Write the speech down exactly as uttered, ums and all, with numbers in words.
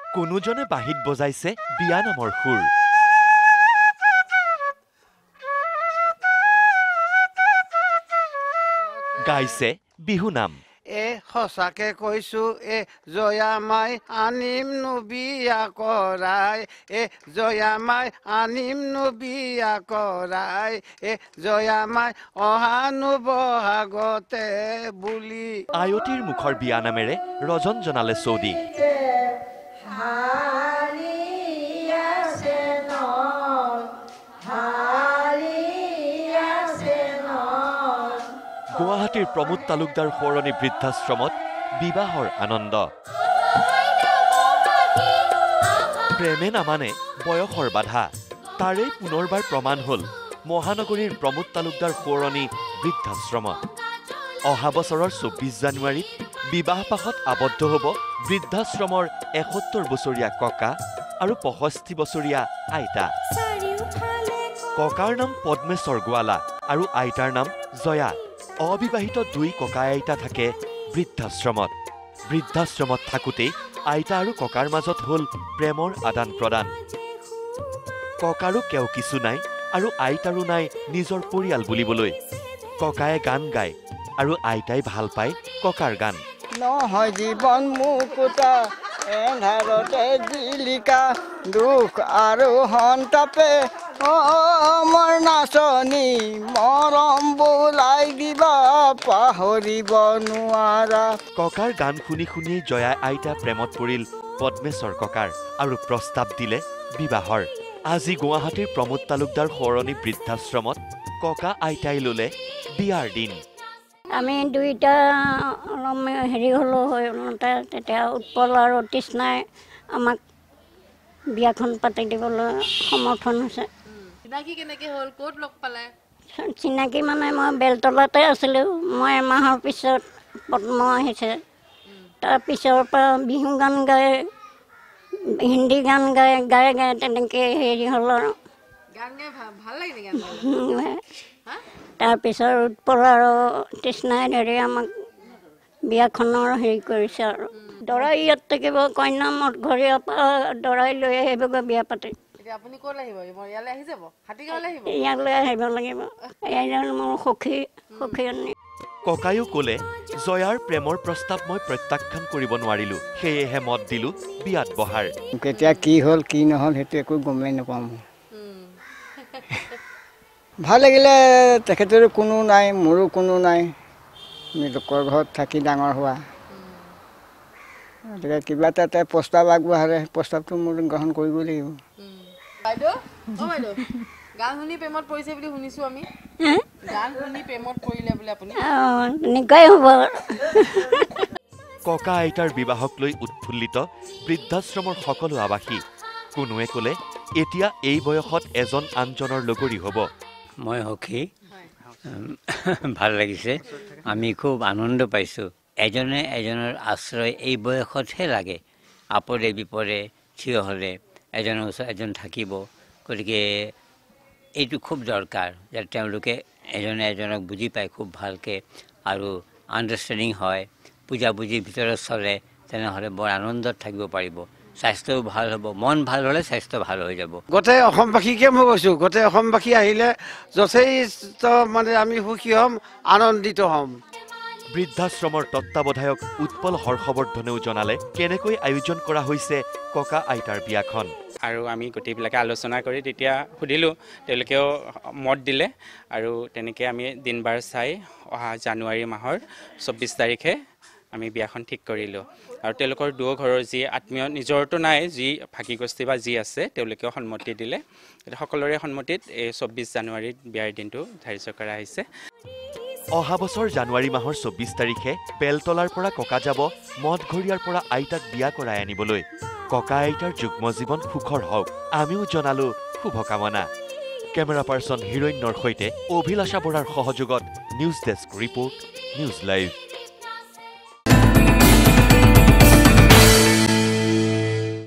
কোনোজনে বাঁহীত বজাইছে বিয়া নামৰ সুৰ গাইছে বিহু নাম এ সঁচাকে কৈছো এ জয়ামাই আনিম নবিয়া কৰাই এ জয়ামাই আনিম নবিয়া কৰাই এ জয়ামাই অহানো বহাগতে বুলি আয়তীৰ মুখৰ বিয়া নামেৰে ৰজন জনালে চৌদি গুৱাহাটীৰ প্ৰমোদ তালুকদাৰ সোঁৱৰণী বৃদ্ধাশ্ৰমত বিবাহৰ আনন্দ প্ৰেমে নামানে বয়সৰ বাধা তাৰে পুনৰবাৰ প্ৰমাণ হ'ল মহানগৰীৰ প্ৰমোদ তালুকদাৰ সোঁৱৰণী বৃদ্ধাশ্ৰমত অহা বছৰৰ চৌব্বিছ জানুৱাৰীত বিবাহপাশত আবদ্ধ হ'ব বৃদ্ধাশ্ৰমৰ এসত্তৰ বছৰীয়া ককা আৰু পঁয়ষষ্ঠি বছৰীয়া আইতা ককাৰ নাম পদ্মেশ্বৰ গোৱালা আৰু আইতাৰ নাম জয়া অবিবাহিত দুই ককা আইতা থাকে বৃদ্ধাশ্ৰমত বৃদ্ধাশ্ৰমত থাকোঁতেই আইতা আৰু ককাৰ মাজত হ'ল প্ৰেমৰ আদান প্ৰদান ককাৰো কেও কিছু নাই আৰু আইতাৰো নাই নিজৰ পৰিয়াল বুলিবলৈ ককায়ে গান গায় আৰু আইতাই ভাল পায় ককাৰ গান নহয় জীৱন মুকুতা এন্ধাৰতে জিলিকা দুখ আৰু সন্তাপে মোৰ নাচনী মৰম বোলাই দিবা পাহৰিব নোৱাৰা ককাৰ গান শুনি শুনিয়েই জয়াই আইতা প্ৰেমত পৰিল পদ্মেশ্বৰ ককাৰ আৰু প্ৰস্তাৱ দিলে বিবাহৰ আজি গুৱাহাটীৰ প্ৰমোদ তালুকদাৰ সোঁৱৰণী বৃদ্ধাশ্ৰমত ককা আইতাই ল'লে বিয়াৰ দিন আমি দুইটা হেৰি হ'লো তেতিয়া উৎপল আৰু তৃষ্ণাই আমাক বিয়াখন পাতি দিবলৈ সমৰ্থন হৈছে চিনাকি মানে মই বেলতলাতে আছিলোঁ মই এমাহৰ পিছত পদ্ম আহিছে তাৰ পিছৰ পৰা বিহু গান গাই হিন্দী গান গাই গাই গাই তেনেকৈ হেৰি হ'ল আৰু তাৰপিছত উৎপল আৰু তৃষ্ণাই ধৰি আমাক বিয়াখনৰ হেৰি কৰিছে আৰু দৰাই ইয়াত থাকিব কইনা মঠ ঘৰীয়া পৰা দৰাই লৈ আহিবগৈ বিয়া পাতি ইয়ালৈ আহিব লাগিব এজন মোৰ সখী সখী ককায়ো ক'লে জয়াৰ প্ৰেমৰ প্ৰস্তাৱ মই প্ৰত্যাখ্যান কৰিব নোৱাৰিলোঁ সেয়েহে মত দিলোঁ বিয়াত বহাৰ কেতিয়া কি হ'ল কি নহ'ল সেইটো একো গমেই নাপাওঁ ভাল লাগিলে তেখেতৰো কোনো নাই মোৰো কোনো নাই আমি লোকৰ ঘৰত থাকি ডাঙৰ হোৱা গতিকে কিবা এটা এটা প্ৰস্তাৱ আগবঢ়ালে প্ৰস্তাৱটো মোৰ গ্ৰহণ কৰিব লাগিব ককা আইতাৰ বিবাহক লৈ উৎফুল্লিত বৃদ্ধাশ্ৰমৰ সকলো আৱাসী কোনোৱে ক'লে এতিয়া এই বয়সত এজন আনজনৰ লগৰী হ'ব মই সখী ভাল লাগিছে আমি খুব আনন্দ পাইছোঁ এজনে এজনৰ আশ্ৰয় এই বয়সতহে লাগে আপদে বিপদে থিয় হ'লে এজনৰ ওচৰত এজন থাকিব গতিকে এইটো খুব দৰকাৰ যে তেওঁলোকে এজনে এজনক বুজি পায় খুব ভালকৈ আৰু আণ্ডাৰষ্টেণ্ডিং হয় বুজাবুজিৰ ভিতৰত চলে তেনেহ'লে বৰ আনন্দত থাকিব পাৰিব স্বাস্থ্যও ভাল হ'ব মন ভাল হ'লে স্বাস্থ্য ভাল হৈ যাব গোটেই অসমবাসীকে মই কৈছোঁ গোটেই অসমবাসী আহিলে যথেষ্ট মানে আমি সুখী হ'ম আনন্দিত হ'ম বৃদ্ধাশ্ৰমৰ তত্ত্বাৱধায়ক উৎপল হৰ্ষবৰ্ধনেও জনালে কেনেকৈ আয়োজন কৰা হৈছে ককা আইতাৰ বিয়াখন আৰু আমি গোটেইবিলাকে আলোচনা কৰি তেতিয়া সুধিলোঁ তেওঁলোকেও মত দিলে আৰু তেনেকৈ আমি দিন বাৰ চাই অহা জানুৱাৰী মাহৰ চৌব্বিছ তাৰিখে আমি বিয়াখন ঠিক কৰিলোঁ আৰু তেওঁলোকৰ দুয়ো ঘৰৰ যি আত্মীয় নিজৰটো নাই যি ভাগি গোষ্ঠী বা যি আছে তেওঁলোকেও সন্মতি দিলে সকলোৰে সন্মতিত এই চৌব্বিছ জানুৱাৰীত বিয়াৰ দিনটো ধাৰ্য কৰা হৈছে অহা বছৰ জানুৱাৰী মাহৰ চৌব্বিছ তাৰিখে বেলতলাৰ পৰা ককা যাব মঠঘৰীয়াৰ পৰা আইতাক বিয়া কৰাই আনিবলৈ ককা আইতাৰ যুগ্ম জীৱন সুখৰ হওক আমিও জনালোঁ শুভকামনা কেমেৰা পাৰ্চন হিৰণ্যৰ সৈতে অভিলাষা বৰাৰ সহযোগত news desk report news live